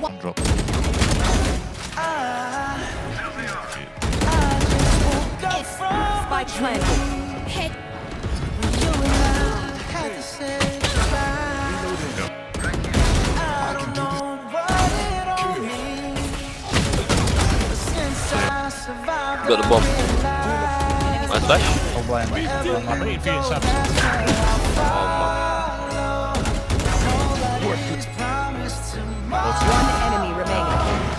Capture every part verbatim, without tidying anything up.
One drop. Spike planted. Hit. Got the bomb. Nice flash. Oh, blind. I'm waiting for you, Sam. One enemy remaining.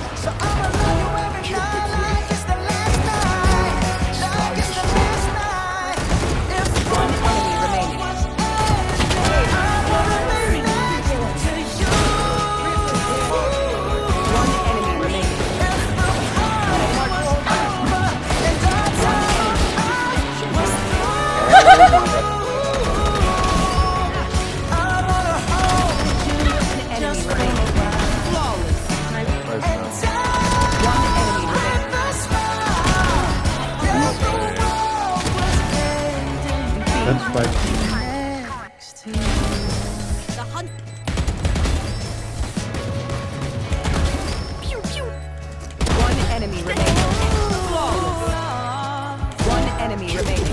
One enemy remaining. One enemy remaining. That's spike. The hunt. Pew pew. One enemy remaining. Flawless. One enemy remaining.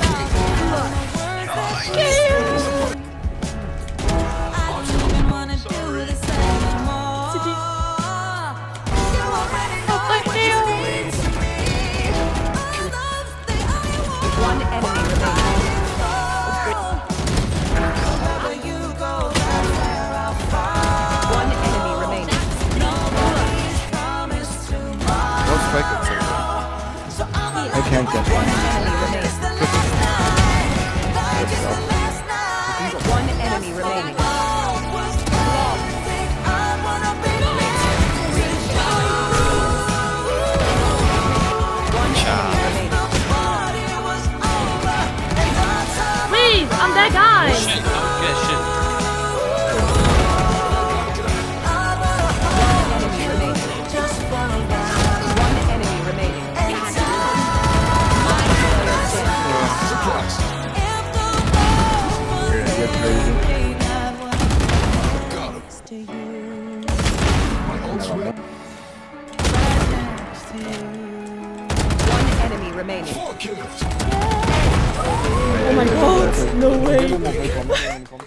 One enemy remaining. One enemy remaining. No spike. I can't get One one. enemy remaining. One enemy remaining. One enemy remaining. Please, I'm that guy. Shit. Yeah, shit. One enemy remaining. Get crazy. One enemy remaining. Oh my god, no way.